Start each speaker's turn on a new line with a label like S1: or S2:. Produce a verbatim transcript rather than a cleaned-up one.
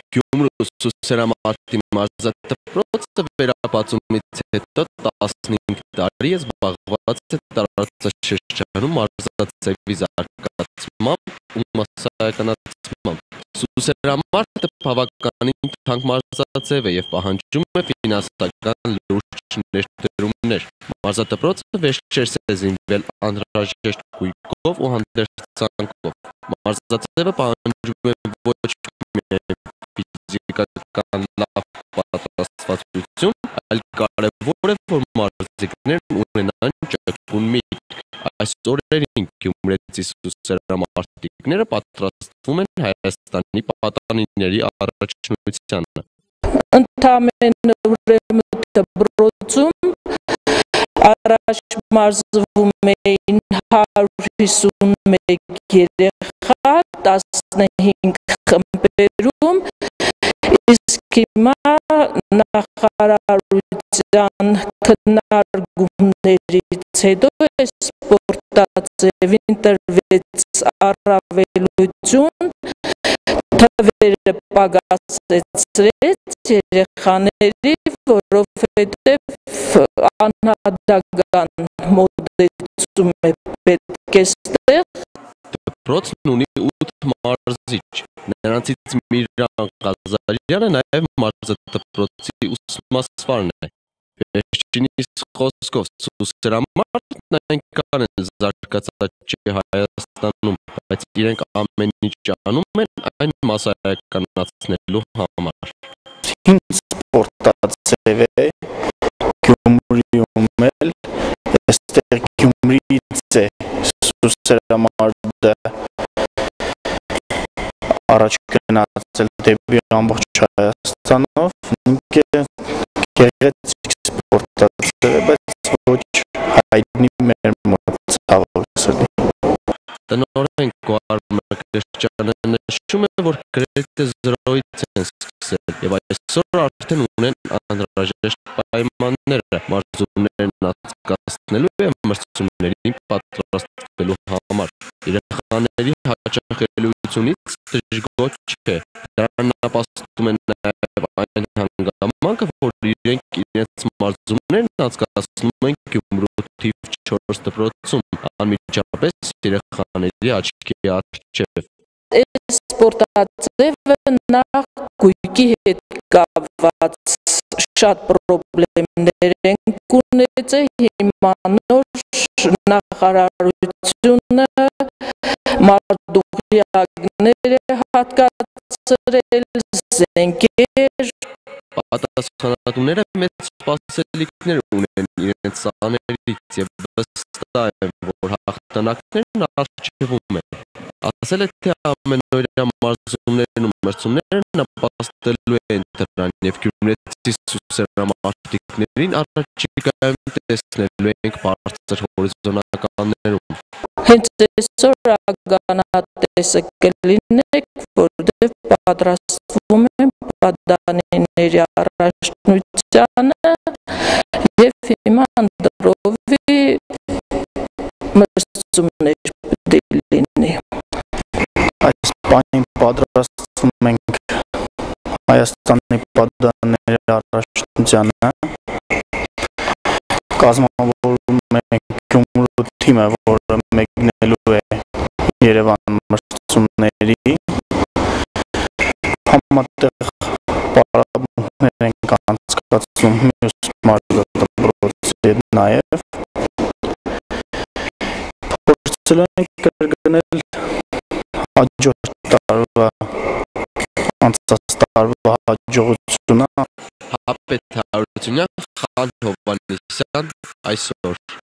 S1: Գյումրու սուսերամարտի մարզադպրոցը վերապացումից հետո տասնհինգ տարի է զբաղված է տարածաշրջանում մարզաձևի զարգացմամբ ու մասսայականացմամբ։ Սուսերամարտը բավականին թանկ մարզաձև է և պահանջում է ֆինանսական լուրջ ներդրումներ։ Մարզադպրոցը վերջերս է զինվել անհրաժեշտ գույքով ու հանդերձանքով։ Մարզաձևը պահանջում է ոչ միայն ֆիզիկական լավ պատրաստվածություն, այլ կարևոր է, որ մարզիկներն ունենան ճկուն միտք։ Այս օրերին գյումրեցի սուսերամարտիկները պատրաստվում են Հայաստանի պատանիների առաջնությանը։
S2: Ընդամենը ուրեմն դպրոցում առաջ մարզվում էին հարյուր հիսունմեկ երեխա տասնհինգ խմբերում, իսկ հիմա նախարարության քննարկումներից հետո սպորտաձևին տրվեց առավելություն, թվերը պակասեցրեց երեխաների, որովհետև անհատական մոտեցում է պետք է ստեղ։
S1: Դպրոցն ունի ութ մարզիչ, նրանցից Միրան Ղազարյանը նաև մարզադպրոցի ուսմասվարն է։ Վերջինիս խոսքով սուսերամարտն այնքան էլ զարգացած չի Հայաստանում, բայց իրենք ամեն ինչ անում են այն մասսայականացնելու համար։
S3: Ինչ սպորտաձև է Գյումրիում էլ, այստեղ Գյումրիից է սուսերամարտը առաջ գնացել դեպի ամբողջ Հայաստանով, ինքը գեղեցիկ սպորտաձև է, բայց ոչ հայտնի մեր մոտ ցավոք։
S1: Տնօրեն Գոհար Մկրտչյանը նշում է, որ գրեթե զրոյից են սկսել և այսօր արդեն ունեն անհրաժեշտ պայմանները մարզումներն անցկացնելու և մրցումներին պատրաստվելու համար։ Երեխաների հաճախելիությունից դժգոհ չէ, դրան նպաստում է նաև այն հանգամանքը, որ իրենք իրենց մարզումներն անցկացնում են Գյումրու թիվ չորս դպրոցում, անմիջապես երեխաների աչքի առջև։
S2: Այս սպորտաձևը նախ գույքի հետ կապված շատ պրոբլեմներ ենք ունեցել, հիմա նոր նախարարությունը մարտուղիակներ է հատկացրել, զենքեր։
S1: Պատասխանատուները մեծ սպասելիքներ ունեն իրենց սաներից և վստահ են, որ հաղթանակներն առջևում են։ Ասել է, թե ամենօրյա մարզումներն ու մրցումները նպաստելու են դրան և գյումրեցի սուսերամարտիկներին առաջիկայում տեսնելու ենք բարձր հորիզոնականներում։
S2: Հենց այսօր ականատեսը կլինեք, որտեղ պատրաստվում են պատանիների առաջնությանը և հիմա ընտրովի մրցումներ պետք լինի։
S3: Այս պահին պատրաստվում ենք Հայաստանի պատանիների առաջնությանը, կազմավորում ենք Գյումրու թիմը, որը մեկնելու է Երևան մրցումների, համատեղ պարապմունքներ ենք անցկացնում մյուս մարզադպրոցի հետ նաև, փորձել ենք կրկնել հաջորդ տարվա անցած տարվա հաջողությունը։
S1: Հապետ Հարությունյան, Խաչ Հովհաննիսյան, այսօր։